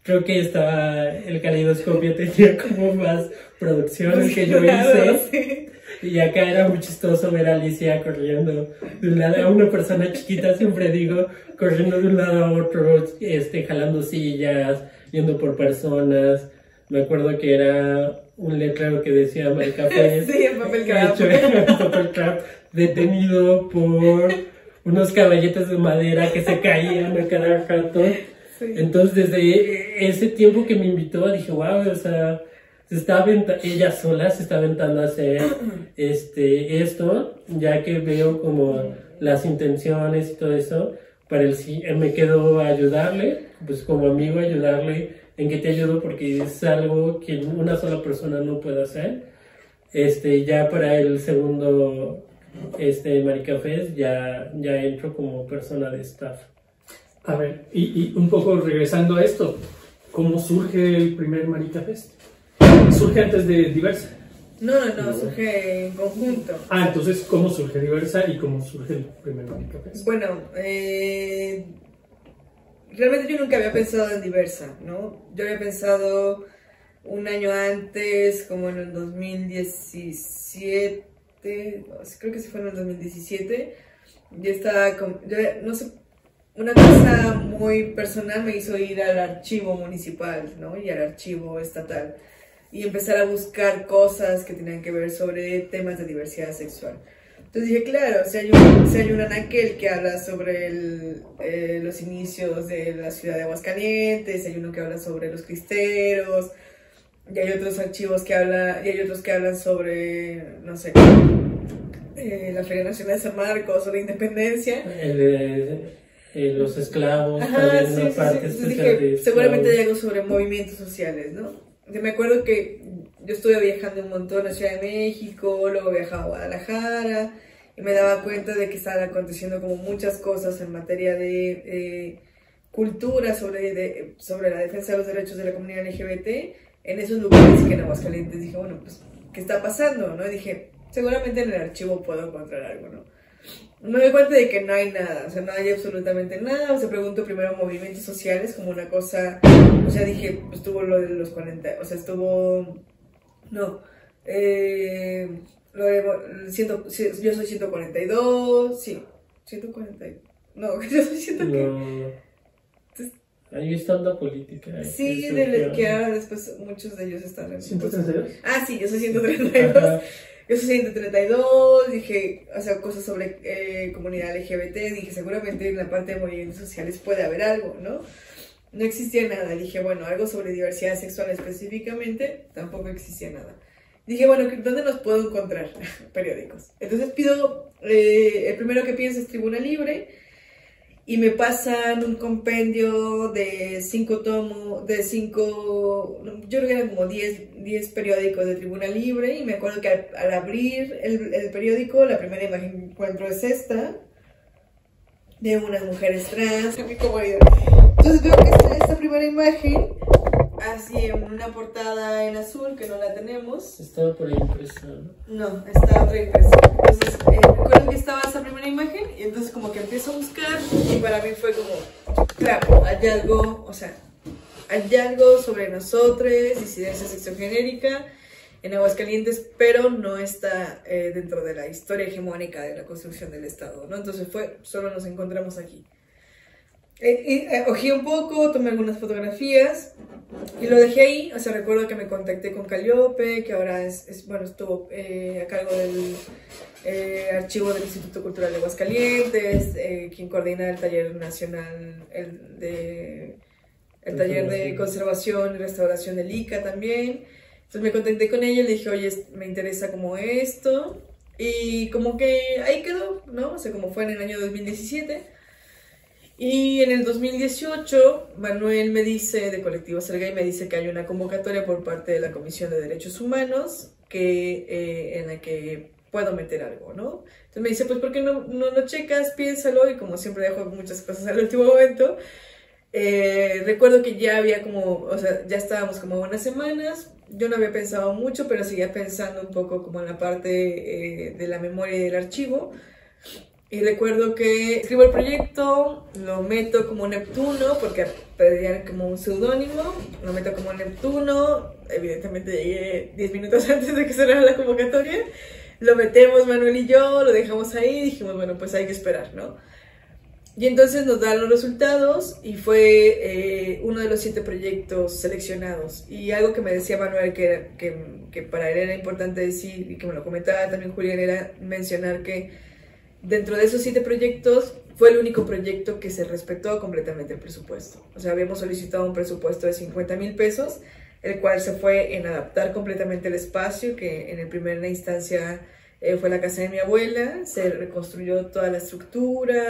Speaker 3: creo que estaba, el Caleidoscopio tenía como más producciones que yo hice.
Speaker 2: Sí.
Speaker 3: Y acá era muy chistoso ver a Alicia corriendo de un lado, a una persona chiquita, siempre digo, corriendo de un lado a otro, este, jalando sillas, yendo por personas. Me acuerdo que era un letrero que decía Maricafés.
Speaker 2: Sí, en papel crap.
Speaker 3: Hecho en papel crap, detenido por unos caballetes de madera que se caían a cada rato. Sí. Entonces, desde ese tiempo que me invitó, dije, wow, o sea, se está aventando, ella sola se está aventando a hacer este, esto, ya que veo como las intenciones y todo eso, para el sí, me quedo a ayudarle, pues como amigo ayudarle, en que te ayudo porque es algo que una sola persona no puede hacer. Este, ya para el segundo este, Maricafés ya, ya entro como persona de staff.
Speaker 1: A ver, y, y un poco regresando a esto, ¿cómo surge el primer Maricafés? ¿Surge antes de Diversa?
Speaker 2: No, no, no, surge en conjunto.
Speaker 1: Ah, entonces, ¿cómo surge Diversa y cómo surge el primer Maricafés?
Speaker 2: Bueno, eh, realmente yo nunca había pensado en Diversa, ¿no? Yo había pensado un año antes, como en el dos mil diecisiete, creo que sí fue en el dos mil diecisiete, yo estaba, con, yo, no sé, una cosa muy personal me hizo ir al archivo municipal, ¿no? Y al archivo estatal. Y empezar a buscar cosas que tenían que ver sobre temas de diversidad sexual. Entonces dije, claro, si hay un, si hay un anaquel que habla sobre el, eh, los inicios de la ciudad de Aguascalientes, hay uno que habla sobre los cristeros, y hay otros archivos que hablan, y hay otros que hablan sobre, no sé, eh, la Feria Nacional de San Marcos o la Independencia.
Speaker 3: El de eh, los esclavos,
Speaker 2: Ajá,
Speaker 3: también
Speaker 2: sí,
Speaker 3: una
Speaker 2: sí,
Speaker 3: parte
Speaker 2: sí. Entonces
Speaker 3: especial
Speaker 2: dije,
Speaker 3: de
Speaker 2: seguramente hay algo sobre movimientos sociales, ¿no? Me acuerdo que yo estuve viajando un montón a Ciudad de México, luego viajaba a Guadalajara y me daba cuenta de que estaban aconteciendo como muchas cosas en materia de eh, cultura sobre, de, sobre la defensa de los derechos de la comunidad L G B T en esos lugares que en Aguascalientes. Dije, bueno, pues, ¿qué está pasando? ¿No? Y dije, seguramente en el archivo puedo encontrar algo, ¿no? Me doy cuenta de que no hay nada, o sea, no hay absolutamente nada. O sea, pregunto primero movimientos sociales como una cosa, o sea, dije, pues estuvo lo de los cuarenta, o sea, estuvo, no, eh, lo de, ciento, yo soy ciento cuarenta y dos, sí, ciento cuarenta, no, yo soy ciento
Speaker 3: no.
Speaker 2: que...
Speaker 3: Ahí está la política.
Speaker 2: Sí, de que ahora después muchos de ellos están en...
Speaker 1: ¿ciento treinta y dos?
Speaker 2: Ah, sí, yo soy ciento treinta y dos. Yo soy ciento treinta y dos, dije, o sea, cosas sobre eh, comunidad L G B T, dije, seguramente en la parte de movimientos sociales puede haber algo, ¿no? No existía nada, dije, bueno, algo sobre diversidad sexual específicamente, tampoco existía nada. Dije, bueno, ¿dónde nos puedo encontrar? Periódicos. Entonces pido, eh, el primero que pienso es Tribuna Libre, y me pasan un compendio de cinco tomos, de cinco, yo creo que eran como diez periódicos de Tribuna Libre, y me acuerdo que al, al abrir el, el periódico, la primera imagen que encuentro es esta, de unas mujeres trans, mi comodidad. Entonces veo que esta, esta primera imagen, así en una portada en azul, que no la tenemos.
Speaker 3: Estaba por ahí impresa, ¿no?
Speaker 2: No, está otra impresa. Entonces, eh, recuerdo que estaba esa primera imagen, y entonces como que empiezo a buscar, y para mí fue como, claro, hay algo, o sea, hay algo sobre nosotros, disidencia sexogenérica, en Aguascalientes, pero no está eh, dentro de la historia hegemónica de la construcción del Estado, ¿no? Entonces fue, solo nos encontramos aquí. Eh, y, eh, ojeé un poco, tomé algunas fotografías y lo dejé ahí. O sea, recuerdo que me contacté con Calliope, que ahora es, es bueno, estuvo eh, a cargo del eh, archivo del Instituto Cultural de Aguascalientes, eh, quien coordina el taller nacional, el, de, el taller de conservación y restauración del I C A también. Entonces me contacté con ella y le dije, oye, me interesa como esto, y como que ahí quedó, ¿no? O sea, como fue en el año dos mil diecisiete. Y en el dos mil dieciocho, Manuel me dice, de Colectivo Sergay, me dice que hay una convocatoria por parte de la Comisión de Derechos Humanos que, eh, en la que puedo meter algo, ¿no? Entonces me dice, pues, ¿por qué no, no lo checas? Piénsalo, y como siempre dejo muchas cosas al último momento. Eh, recuerdo que ya había como, o sea, ya estábamos como unas semanas, yo no había pensado mucho, pero seguía pensando un poco como en la parte eh, de la memoria y del archivo. Y recuerdo que escribo el proyecto, lo meto como Neptuno, porque pedían como un seudónimo, lo meto como Neptuno, evidentemente llegué diez minutos antes de que cerrara la convocatoria, lo metemos Manuel y yo, lo dejamos ahí, dijimos, bueno, pues hay que esperar, ¿no? Y entonces nos dan los resultados y fue eh, uno de los siete proyectos seleccionados. Y algo que me decía Manuel que, que, que para él era importante decir, y que me lo comentaba también Julián, era mencionar que dentro de esos siete proyectos fue el único proyecto que se respetó completamente el presupuesto. O sea, habíamos solicitado un presupuesto de cincuenta mil pesos, el cual se fue en adaptar completamente el espacio, que en primera instancia eh, fue la casa de mi abuela, se reconstruyó toda la estructura,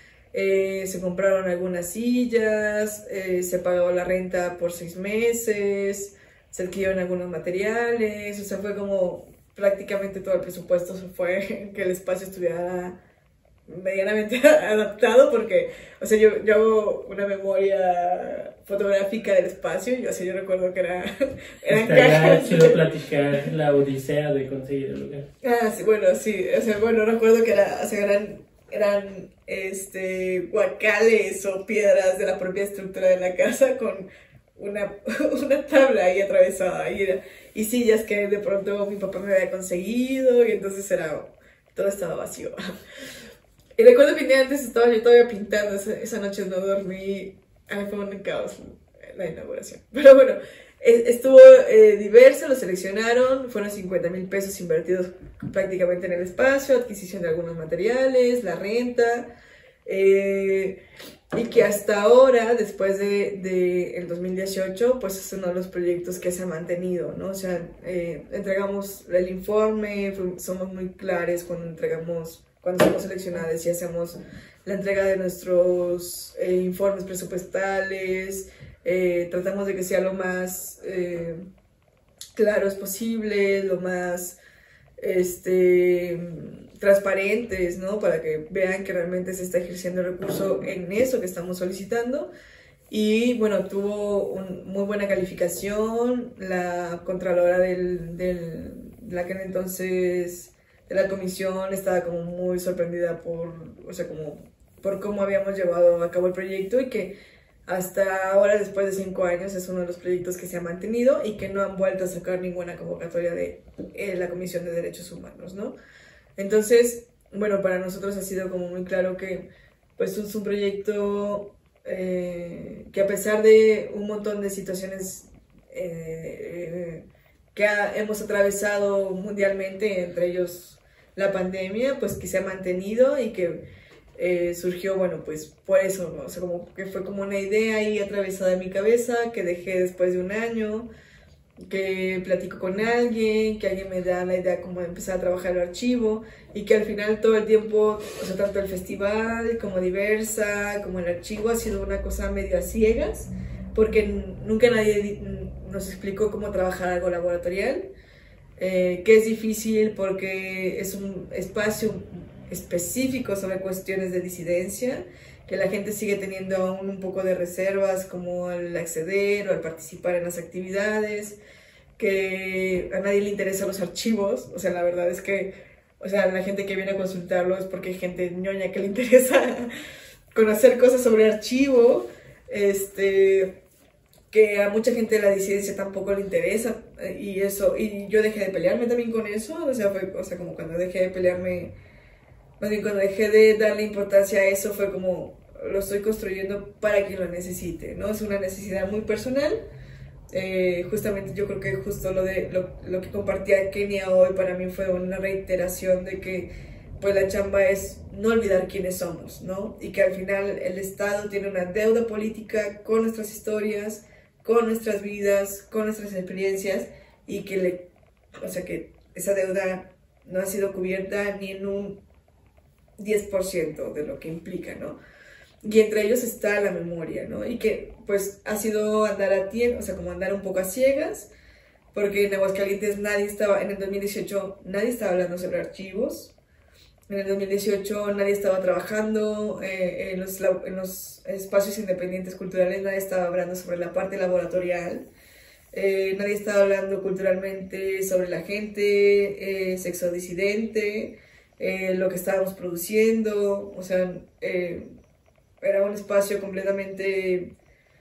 Speaker 2: eh, se compraron algunas sillas, eh, se pagó la renta por seis meses, se adquirieron algunos materiales, o sea, fue como prácticamente todo el presupuesto se fue que el espacio estuviera medianamente adaptado, porque, o sea, yo, yo hago una memoria fotográfica del espacio y, o sea, yo recuerdo que era eran cajas.
Speaker 3: Quiero platicar la odisea de conseguir el lugar.
Speaker 2: Ah, sí, bueno, sí, o sea, bueno, recuerdo que era, o sea, eran, eran este, guacales o piedras de la propia estructura de la casa con una, una tabla ahí atravesada y, era, y sillas que de pronto mi papá me había conseguido y entonces era, todo estaba vacío. Y recuerdo que un día antes estaba yo todavía pintando, esa, esa noche no dormí, ay, fue un caos la inauguración. Pero bueno, estuvo eh, diverso, lo seleccionaron, fueron cincuenta mil pesos invertidos prácticamente en el espacio, adquisición de algunos materiales, la renta, eh, y que hasta ahora, después de, de el dos mil dieciocho, pues es uno de los proyectos que se ha mantenido, ¿no? O sea, eh, entregamos el informe, somos muy claros cuando entregamos, cuando somos seleccionados y hacemos la entrega de nuestros eh, informes presupuestales, eh, tratamos de que sea lo más eh, claros posible, lo más este, transparentes, ¿no? Para que vean que realmente se está ejerciendo el recurso en eso que estamos solicitando. Y bueno, tuvo una muy buena calificación. La contralora del, del, de la que entonces de la comisión estaba como muy sorprendida por, o sea, como por cómo habíamos llevado a cabo el proyecto y que hasta ahora, después de cinco años, es uno de los proyectos que se ha mantenido y que no han vuelto a sacar ninguna convocatoria de eh, la Comisión de Derechos Humanos, ¿no? Entonces, bueno, para nosotros ha sido como muy claro que pues es un proyecto eh, que a pesar de un montón de situaciones eh, que ha, hemos atravesado mundialmente, entre ellos la pandemia, pues que se ha mantenido y que Eh, surgió, bueno, pues por eso, ¿no? O sea, como que fue como una idea ahí atravesada en mi cabeza, que dejé después de un año, que platico con alguien, que alguien me da la idea como de empezar a trabajar el archivo y que al final todo el tiempo, o sea, tanto el festival como Diversa, como el archivo ha sido una cosa medio a ciegas, porque nunca nadie nos explicó cómo trabajar algo laboratorial, eh, que es difícil porque es un espacio específicos sobre cuestiones de disidencia, que la gente sigue teniendo aún un poco de reservas como al acceder o al participar en las actividades, que a nadie le interesan los archivos, o sea, la verdad es que, o sea, la gente que viene a consultarlo es porque hay gente ñoña que le interesa conocer cosas sobre archivo, este, que a mucha gente de la disidencia tampoco le interesa, y eso, y yo dejé de pelearme también con eso, o sea, fue, o sea, como cuando dejé de pelearme, más bien cuando dejé de darle importancia a eso fue como lo estoy construyendo para quien lo necesite, ¿no? Es una necesidad muy personal. Eh, justamente yo creo que justo lo, de, lo, lo que compartía Kenia hoy para mí fue una reiteración de que pues la chamba es no olvidar quiénes somos, ¿no? Y que al final el Estado tiene una deuda política con nuestras historias, con nuestras vidas, con nuestras experiencias y que, le, o sea, que esa deuda no ha sido cubierta ni en un diez por ciento de lo que implica, ¿no? Y entre ellos está la memoria, ¿no? Y que pues ha sido andar a tiempo, o sea, como andar un poco a ciegas, porque en Aguascalientes nadie estaba, en el dos mil dieciocho nadie estaba hablando sobre archivos, en el dos mil dieciocho nadie estaba trabajando eh, en, los, en los espacios independientes culturales, nadie estaba hablando sobre la parte laboratorial, eh, nadie estaba hablando culturalmente sobre la gente eh, sexodisidente, eh, lo que estábamos produciendo, o sea, eh, era un espacio completamente,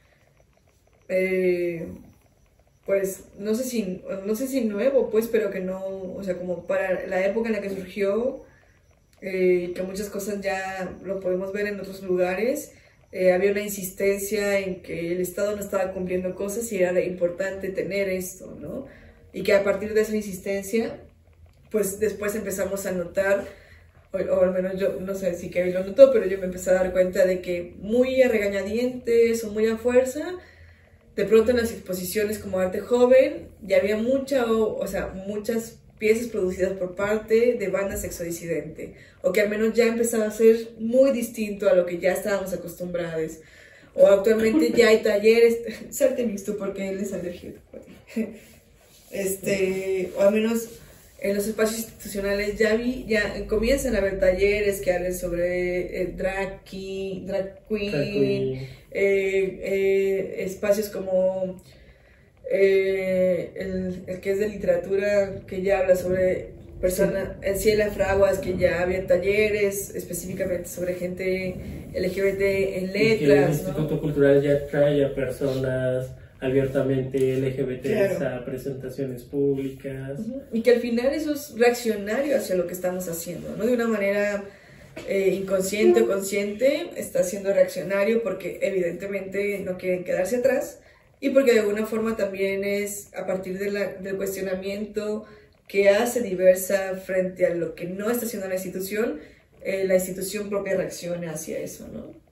Speaker 2: eh, pues, no sé si, no sé si nuevo, pues, pero que no, o sea, como para la época en la que surgió, eh, que muchas cosas ya lo podemos ver en otros lugares. Eh, había una insistencia en que el Estado no estaba cumpliendo cosas y era importante tener esto, ¿no? Y que a partir de esa insistencia, pues después empezamos a notar, o, o al menos yo, no sé si Kevin lo notó, pero yo me empecé a dar cuenta de que muy a regañadientes o muy a fuerza, de pronto en las exposiciones como arte joven, ya había mucha, o, o sea, muchas piezas producidas por parte de bandas sexodisidente, o que al menos ya empezaba a ser muy distinto a lo que ya estábamos acostumbrados. O actualmente ya hay talleres, salte mixto porque él es alérgico. Este, o al menos en los espacios institucionales ya vi, ya comienzan a haber talleres que hablen sobre eh, drag, king, drag queen, drag queen. Eh, eh, espacios como eh, el, el que es de literatura, que ya habla sobre personas, sí. En Ciela Fraguas, que ya había talleres específicamente sobre gente L G B T en letras, y que el
Speaker 3: Instituto
Speaker 2: ¿no?
Speaker 3: Cultural ya trae a personas abiertamente L G B T
Speaker 2: claro.
Speaker 3: a presentaciones públicas.
Speaker 2: Uh-huh. Y que al final eso es reaccionario hacia lo que estamos haciendo, ¿no? De una manera eh, inconsciente o consciente, está siendo reaccionario porque evidentemente no quieren quedarse atrás y porque de alguna forma también es a partir de la, del cuestionamiento que hace diversa frente a lo que no está haciendo la institución, eh, la institución propia reacciona hacia eso, ¿no?